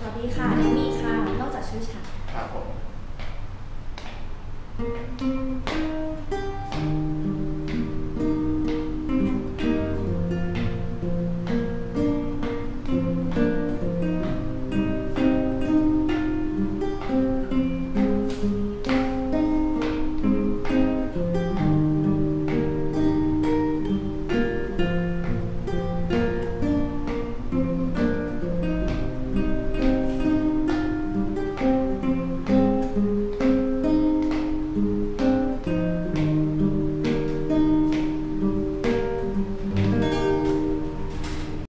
สวัสดีค่ะน้องมีค่ะนอกจากชื่อฉันครับผม